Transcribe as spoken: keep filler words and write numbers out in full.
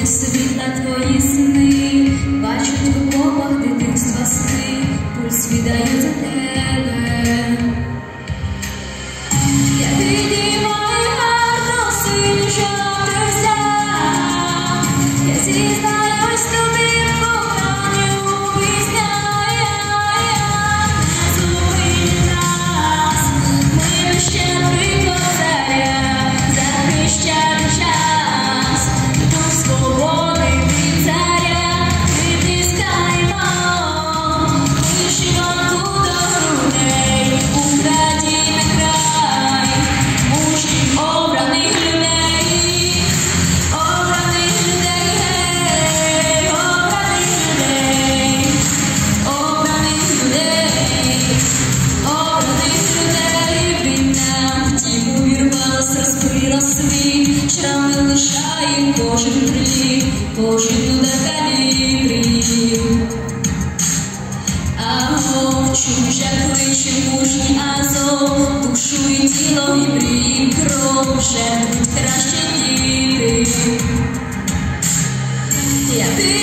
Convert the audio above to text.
очі світла твої сни, бачуть в окопах дитинства сни, пульс віддаю за тебе. Я підіймаю гарно синю жовтих взяв, я зізнаюсь тобі в коханні у піснях. Не зупини нас, ми ще три козаря, захищати час, дух свободи від царя, притискаємо вишиванку до грудей, Україна край, мужніх обраних людей, обраних людей, гей, обраних людей, обраних людей, обраних людей. Війна в тім увірвалась, розбила світ, шрами лишає кожен крик, кожен удар калібрів. Аго, чужа кличе мужній Азов, душу і тіло, і мрії, кров, жертвують краще діти. Я